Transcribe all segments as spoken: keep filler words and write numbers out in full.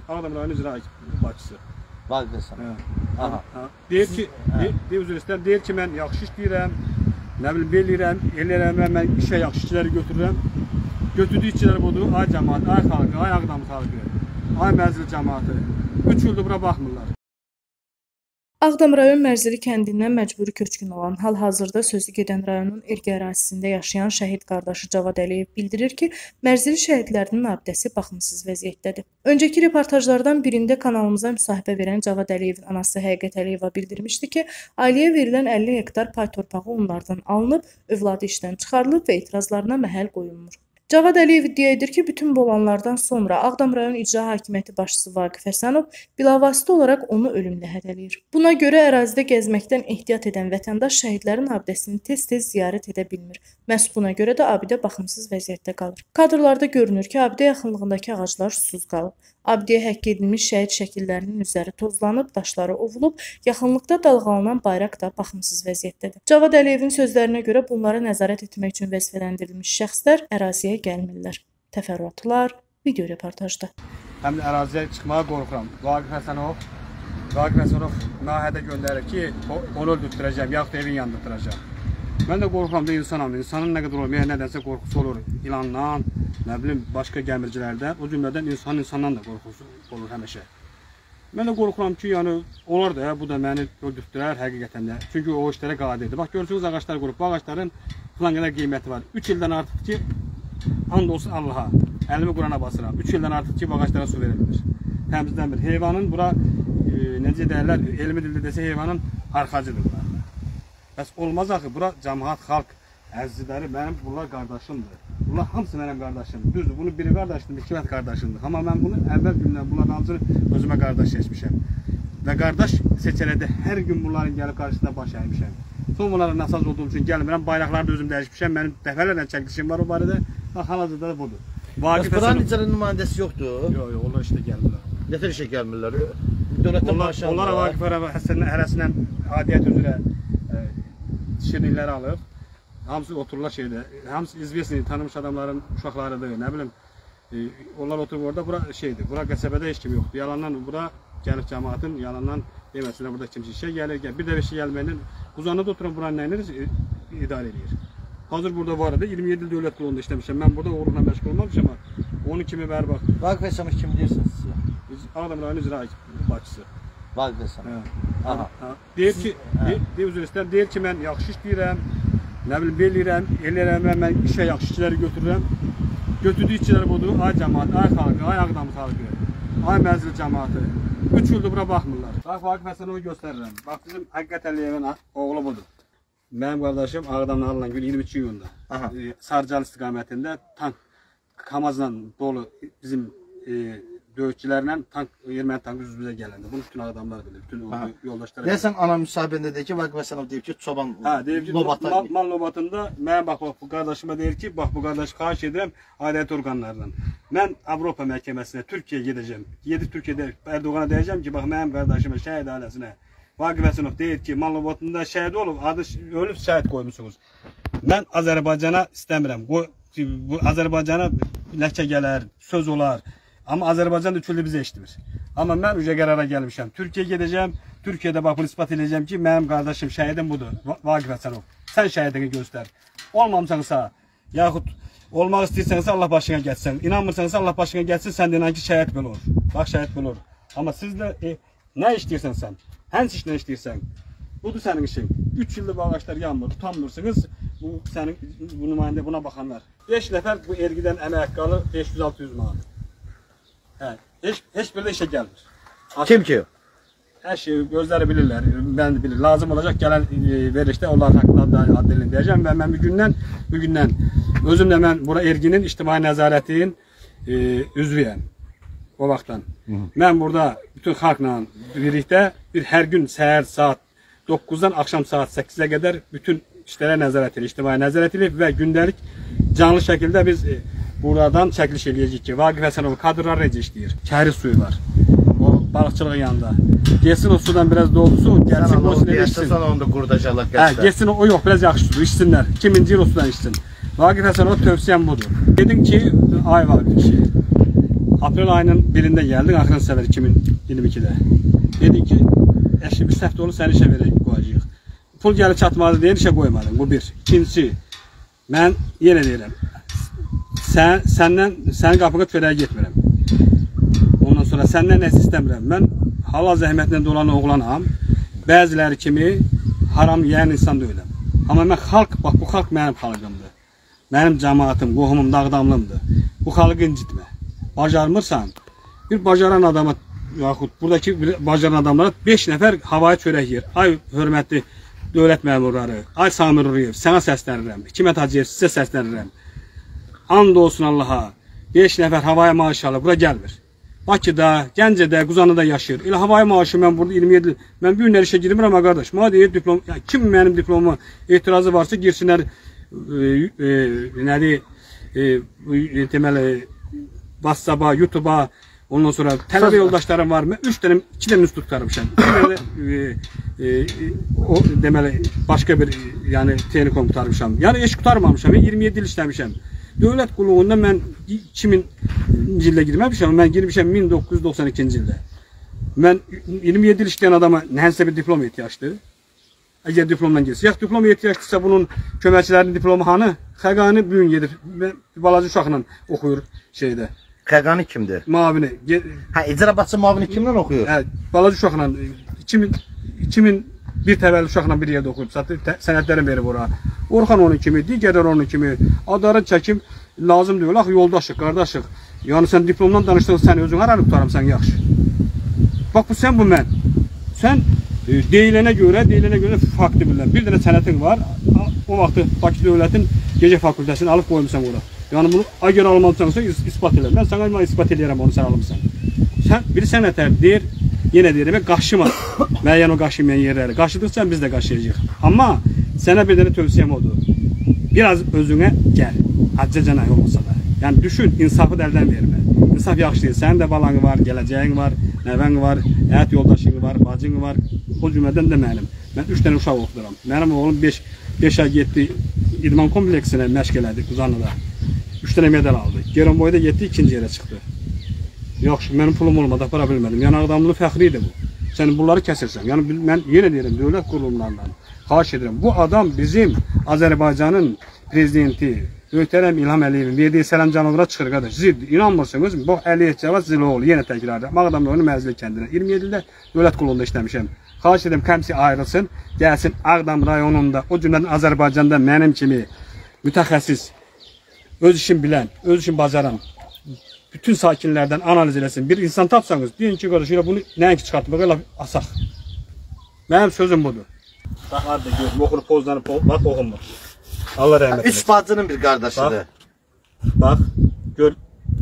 Ağdam rayonu icra başçısı. Vaqif Həsənov. Aha. Deyir ki, deyir üzr istəyirəm, deyir ki, mən yaxşı işləyirəm, nə bilim, belirəm, eləyirəm, mən işə yaxşı işçiləri götürürəm. Götürdüyü işçiləri budur, ay cəmaat, ay xalqı, ay Ağdam xalqı, ay Mərzili cəmaatı. Üç ildir bura baxmırlar. Ağdam rayon Mərzili kəndindən məcburi köçkün olan, hal-hazırda sözü gedən rayonun erkə ərazisində yaşayan şəhid qardaşı Cavad Əliyev bildirir ki, Mərzili şəhidlərinin abidəsi baxımsız vəziyyətdədir. Öncəki reportajlardan birində kanalımıza müsahibə verən Cavad Əliyevin anası Həqiqət Əliyeva bildirmişdi ki, ailəyə verilən əlli hektar pay torpağı onlardan alınıb, övladı işdən çıxarılıb və etirazlarına məhəl qoyulmur. Cavad Əliyev iddia edir ki, bütün bu olanlardan sonra Ağdam rayon İcra Hakimiyyəti başçısı Vaqif Həsənov bilavasitə olaraq onu ölümlə hədələyir. Buna görə ərazidə gəzməkdən ehtiyat edən vətəndaş şəhidlərin abidəsini tez-tez ziyarət edə bilmir. Məhz buna görə də abidə baxımsız vəziyyətdə qalır. Kadrlarda görünür ki, abidə yaxınlığındakı ağaclar susuz qalıb. Abidəyə həkk edilmiş şəhid şəkillərinin üzəri tozlanıb, daşları ovulub, yaxınlıqda dalğalanan bayraq da baxımsız vəziyyətdədir. Cavad Əliyevin sözlərinə görə bunlara nəzarət etmək üçün vəzifələndirilmiş şəxslər əraziyə gəlmirlər. Təfərrüatlar video reportajda. Həm də əraziyə çıxmağa qorxuram. Vaqif Həsənov, Vaqif Həsənov nahədə göndərir ki, onu öldürtürəcəm, yaxud evin yandırtıracaq. Mən də qorxuram da insanam. İnsanın nə qədər olur, nədənsə qorxusu olur. İlandan, nə bilim, başqa gəmircilərdən, o cümlədən insan insandan da qorxusu olur həmişə. Mən də qorxuram ki, yəni, onlar da, bu da məni öldürtdürər həqiqətən də. Çünki o işlərə qadirdir. Bax, görürsünüz, ağaçlar qurub. Bu ağaçların filan qədər qiyməti var. üç ildən artıq ki, and olsun Allaha, əlimi Qurana basıram. üç ildən artıq ki, bu ağaçlara su verilmir. Təmizdən bir. Heyvanın bura, e, necə deyərlər, elmi dildə desə, heyvanın arxacıdır bura. Bəs olmaz axı, bura cəmaat, xalq, əzizləri, mənim bunlar qardaşımdır. Bunlar hamısı mənim qardaşımdır. Düzdür, bunu biri qardaşımdır, iki mət qardaşımdır. Amma mən bunu əvvəl gündən bunların hamısını özümə qardaş seçmişəm. Və qardaş seçələdə hər gün bunların gəlib qarşısında baş əymişəm. Son bunlara nasaz olduğum üçün gəlmirəm, bayraqları da özüm dəyişmişəm. Mənim dəfələrlə çəkilişim var o barədə. Bax, hal-hazırda da budur. Bəs buranın icra nümayəndəsi yoxdur? Yox, yox, onlar işdə gəlmirlər. Nətər işə gəlmirlər? Dövlətdən maaş alırlar. Onlar Vaqif hərəsindən adiyyət üzrə şirinlikləri alır. Hamısı otururlar şeydə. Hamısı izvesni, tanınmış adamların uşaqlarıdır, nə bilim. E, onlar oturur orada, bura şeydir. Bura qəsəbədə heç kim yoxdur. Yalandan bura gəlib cəmaatın, yalandan deməsinlər burada kimsə işə gəlir. Bir də işə gəlməyinin uzanıda oturan buranın nəyini idarə edir. Hazır burada var idi, iyirmi yeddi il dövlət qulunda işləmişəm. Mən burada uğurla məşğul olmamışam ama onun kimi bəri bax. Vaqif Həsənov kim deyirsiniz sizə? Ağdam rayonu icra başçısı. Vaqif Həsənov. Aha. Deyir ki, deyir üzr istəyirəm, deyir ki, mən yaxşı işləyirəm, nə bilim, belirəm, eləyirəm, mən işə yaxşı işçiləri götürürəm. Götürdüyü işçiləri budur, ay cəmaat, ay xalqı, ay Ağdam xalqı, ay Mərzili cəmaatı. Üç ildir bura baxmırlar. Bax, Vaqif Həsənovu göstərirəm. Bax, bizim Həqiqət Əliyevin oğlu budur. Mənim qardaşım Ağdamdan alınan gün iyirmi iki iyunda e, Sarcal istiqamətində tank Kamazla dolu bizim e, döyüşçülərlə tank, erməni tankı üzümüzə gələndə. Bunu bütün adamlar bilir, bütün yoldaşlar. Deyəsən ana müsahibində deyir ki, Vaqif Həsənov deyir ki, çoban lobata. Mal, mal lobatında mənə bax, bax, bu qardaşıma deyir ki, bax, bu qardaşı xahiş edirəm aidiyyət orqanlarından. Mən Avropa məhkəməsinə, Türkiyəyə gedəcəm. Gedib Türkiyədə Erdoğana deyəcəm ki, bax, mənim qardaşıma, şəhid ailəsinə. Vaqif Həsənov deyir ki, mal lobatında şəhid olub, adı ölüb şəhid qoymuşsunuz. Mən Azərbaycana istəmirəm. Bu, bu Azərbaycana ləkə gələr, söz olar. Amma Azərbaycan üçüldür bizə eşitmir. Amma mən uca qərara gəlmişəm. Türkiyəyə gedəcəm, Türkiyədə bax, bunu ispat edəcəm ki, mənim qardaşım şəhidim budur, Vaqif Həsənov. Sən şəhidini göstər. Olmamsansa, yaxud olmaq istəyirsənsə Allah başına gəlsin. İnanmırsansa Allah başına gəlsin, sən deyən ki, şəhid belə olur. Bax, şəhid belə olur. Amma siz də e, nə işləyirsən sən? Hansı işlə işləyirsən? Budur sənin işin. üç ildir bu ağaçlar yanmır, tutanmırsınız. Bu sənin bu nümayəndə buna baxanlar. beş nəfər bu ergidən əmək qalır beş yüz altı yüz manat. Hə, heç heç bir də işə gəlmir. Kim ki? Hər şeyi gözləri bilirlər, mən də bilir. Lazım olacaq gələn e, verilişdə onların haqqında adını deyəcəm və mən bu gündən bu gündən özüm də mən bura erginin ictimai nəzarətin e, üzvüyəm. O vaxtdan. Hı -hı. Mən burada bütün xalqla birlikdə bir hər gün səhər saat doqquzdan axşam saat səkkizə qədər bütün işlərə nəzarət edir, ictimai nəzarət edir və gündəlik canlı şəkildə biz e, buradan çəkiliş eləyəcəyik ki, Vaqif Həsənov kadrlar necə işləyir? Kəhri suyu var. O balıqçılığın yanında. Gelsin o sudan biraz dolsun, gəlsin o sudan içsin. Sana onu da qurdacaqlar qəsdə. Hə, gelsin o yox, biraz yaxşı su içsinlər. İkinci il o sudan içsin. Vaqif Həsənov tövsiyəm budur. Dedim ki, ay Vaqif ki, aprel ayının birinde geldin, axırıncı səfər iki min iyirmi ikidə. Dedin ki, əşi bir səhv olur, səni işə verək qoyacaq. Pul gəlib çatmadı deyir, işə qoymadın. Bu bir. İkincisi, mən yenə deyirəm, sən, səndən, sənin qapını törəyə getmirəm. Ondan sonra səndən nəsə istəmirəm. Mən halal zəhmətlə dolan oğlanam. Bəziləri kimi haram yeyən insan deyiləm. Amma mən xalq, bax bu xalq mənim xalqımdır. Mənim cəmaatım, qohumum, dağdamlımdır. Bu xalqı incitmə. Bacarmırsan, bir bacaran adama, yaxud buradakı bacaran adamlara beş nəfər havaya çörək yer. Ay hörmətli dövlət məmurları, ay Samir Ruyev, sənə səslənirəm. Hikmət Hacıyev, sizə səslənirəm. And olsun Allaha, beş nəfər havaya maaş alır, bura gəlmir. Bakıda, Gəncədə, Quzanlıda yaşayır. Elə havaya maaşı mən burada iyirmi yeddi il, mən bir günlər işə girmirəm ha qardaş. Mənə deyir diplom, ya, kim mənim diplomuma etirazı varsa girsinlər, e, e, nədir, e, e, deməli, WhatsApp-a, YouTube-a, ondan sonra tələbə yoldaşlarım var. Mən üç dənə, iki dənə üst tutarmışam. Bir dənə e, e, o deməli başqa bir yəni Telekom tutarmışam. Yəni eş tutarmamışam. iyirmi yeddi il işləmişəm. Dövlət qulluğunda mən iki minci ildə girməmişəm. Mən girmişəm min doqquz yüz doxsan ikinci ildə. Mən iyirmi yeddi il işləyən adama nəhənsə bir diplom ehtiyacdır. Əgər diplomdan girsə, yaxud diploma ehtiyacdırsa bunun köməkçilərinin diplomu hanı? Xəqani bu gün gedir. Balaca uşaqla oxuyur şeydə. Xəqani kimdir? Mavini. Ha, icra başçı mavini kimlə oxuyur? Hə, balaca uşaqla iki min bir təvəllüd uşaqla bir yerdə oxuyub, sənədlərin verib ora. Orxan onun kimi, digərlər onun kimi. Adarı çəkim lazım deyil. Axı yoldaşıq, qardaşıq. Yəni sən diplomdan danışdığın sən özün haranı tutarım yaxşı. Bax bu sən bu mən. Sən e, deyilənə görə, deyilənə görə faktı bilirəm. Bir dənə sənətin var. O vaxtı Bakı Dövlətin Gecə Fakültəsini alıb qoymusan ora. Yəni bunu əgər almalısansa isbat elə. Mən sənə isbat eləyərəm onu sən alımsan. Sən bir sənətər deyir, yenə deyirəm, qaşıma. Müəyyən o qaşımayan yerləri. Qaşıdıqca biz də qaşıyacağıq. Amma sənə bir dənə tövsiyəm odur. Biraz özünə gəl. Acıcana olmasa da. Yəni düşün, insafı da əldən vermə. İnsaf yaxşı deyil. Sənin də balanı var, gələcəyin var, nəvən var, həyat yoldaşın var, bacın var. O cümlədən də mənim. Mən üç dənə uşaq oxuduram. Mənim oğlum beş ay getdi idman kompleksinə məşq elədi Quzanlıda. üç dənə medal aldı. Geronboyda getdi, ikinci yerə çıxdı. Yaxşı, mənim pulum olmadı, apara bilmədim. Yəni Ağdamlının fəxri idi bu. Sən bunları kəsirsən. Yəni mən yenə deyirəm, dövlət qurumlarından xahiş edirəm. Bu adam bizim Azərbaycanın prezidenti Möhtərəm İlham Əliyevin verdiyi Sələm Canovra çıxır qardaş. Ziddir. İnanmırsınız mı? Bax Əliyev Cavad Ziloğlu yenə təkrarda. Ağdamlının Mərzili kəndinə. iyirmi yeddi ildə dövlət qulluğunda işləmişəm. Xahiş edirəm kəmsi ayrılsın, gəlsin Ağdam rayonunda, o cümlədən Azərbaycanda mənim kimi mütəxəssis, öz işin bilən, öz işin bacaran, bütün sakinlərdən analiz eləsin. Bir insan tapsanız, deyin ki, qardaş, elə bunu nəinki çıxartmaq, elə asaq. Mənim sözüm budur. Bax, harada görüm, oxunu pozlarını, bax, oxunmur. Allah rəhmət eləsin. Üç bacının bir qardaşıdır. Bax, gör.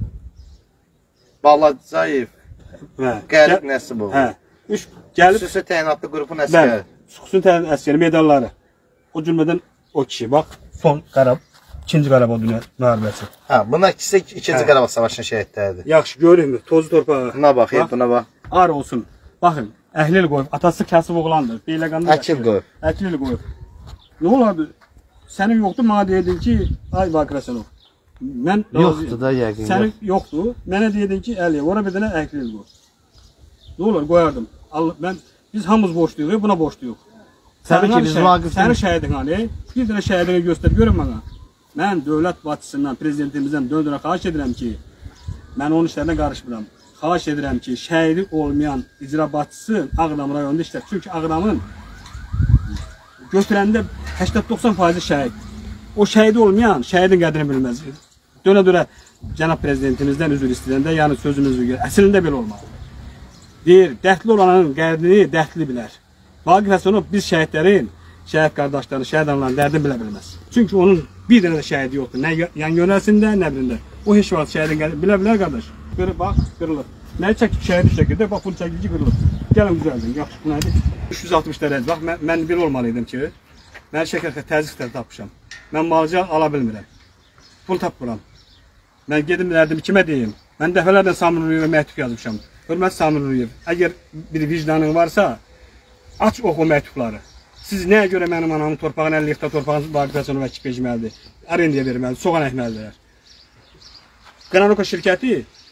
Balacayev. Hə. Qərib Nəsibov. Hə. Üç gəlib. Xüsusi təyinatlı qrupun əsgəri. Bəli, xüsusi təyinatlı əsgəri medalları. O cümlədən o kişi, bax, son Qarabağ, ikinci Qarabağ dünya müharibəsi. Hə, buna ikisi ikinci Qarabağ savaşının şəhidləridir. Yaxşı, görürmü? Tozu torpağı. Buna bax, bax. Buna bax. Ar olsun. Baxın, Əhlil qoyub, atası Kəsib oğlandır. Beyləqanda Əkil qoyub. Əkil qoyub. Nə olardı? Sənin yoxdur, mənə deyirdin ki, ay Vakirəsənov. Mən yoxdur da yəqin. Sənin yoxdur. Mənə deyirdin ki, Əliyev, ora bir dənə Əhlil qoy. Nə olar, qoyardım. Mən biz hamımız borcluyuq, buna borcluyuq. Təbii ki, biz Vaqif. Sənin şəhidin hani? Bir dənə şəhidini göstər, görün mənə. Mən dövlət başçısından, prezidentimizdən döndürə xahiş edirəm ki, mən onun işlərinə qarışmıram. Xahiş edirəm ki, şəhidi olmayan icra başçısı Ağdam rayonunda işlər. Çünki Ağdamın götürəndə səksən doxsan faizi şəhid. O şəhidi olmayan şəhidin qədrini bilməz. Dönə-dönə cənab prezidentimizdən üzr istəyəndə, yəni sözümüzü görə, əslində belə olmalı. Deyir, dəhtli olanın qədrini dəhtli bilər. Vaqif Həsənov biz şəhidlərin, şəhid qardaşlarını, şəhid anlarının dərdini bilə bilməz. Çünki onun bir dənə də şəhidi yoxdur. Nə yan yönəsində, nə birində. O heç vaxt şəhidin qədrini bilə bilər qardaş. Görə bax, qırılır. Nəyi çəkib şəhidi şəkildə, bax bunu çəkib ki, qırılır. Gəlin düzəldin, yaxşı bu nədir? üç yüz altmış dərəcə, bax mən, mən bir olmalıydım ki, mən şəkərdə təzyiqləri tapmışam. Mən malıca ala bilmirəm. Pul tapmıram. Mən gedim dərdim, kimə deyim? Mən dəfələrlə Samir Ruyevə məktub yazmışam. Hörmət Samir Ruyev, əgər bir vicdanın varsa, aç oxu məktubları. Siz nəyə görə mənim anamın torpağını əlli hektar torpağını Vaqif Həsənova əkib becməlidir? Arendiyə verməlidir, soğan əkməlidirlər. Qranoka şirkəti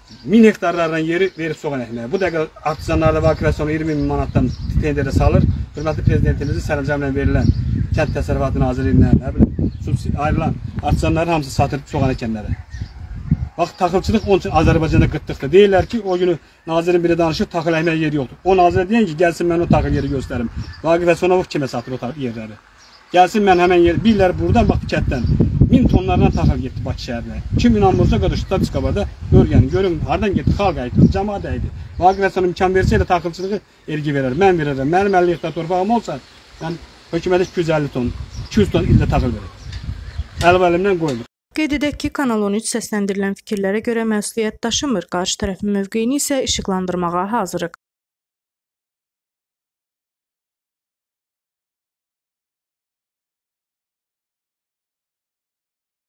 min hektarlarla yeri verib soğan əkməyə. Bu dəqiqə artizanlarda Vaqif Rəsəmov iyirmi min manatdan tenderə salır. Hörmətli prezidentimizin sərəncamla verilən Kənd Təsərrüfatı Nazirliyindən, nə bilim, subsidi ayrılan artizanların hamısı satılıb soğan əkənlərə. Bax, taxılçılıq onun üçün Azərbaycanda qıtlıqdır. Deyirlər ki, o günü nazirin biri danışır, taxıl əkməyə yeri yoxdur. O nazirə deyən ki, gəlsin mən o taxıl yeri göstərim. Vaqif Rəsəmov kimə satır o taxıl yerləri? Gəlsin mən həmən yer, bilirlər buradan, bax, kətdən. Min tonlarla taxıl getdi Bakı şəhərinə. Kim inanmırsa qədər statistikada görgəni, görün, hardan getdi, xalq əydi, cəmaət əydi. Vaqif Rəsəmov imkan versə elə taxılçılığı ergi verər, mən verərəm. Mənim əlli hektar torpağım olsa, mən hökumətə iki yüz əlli ton, iki yüz ton ildə taxıl verər. Əlim əlimdən qoyulur. Qeyd edək ki, Kanal on üç səsləndirilən fikirlərə görə məsuliyyət daşımır, qarşı tərəfin mövqeyini isə işıqlandırmağa hazırıq.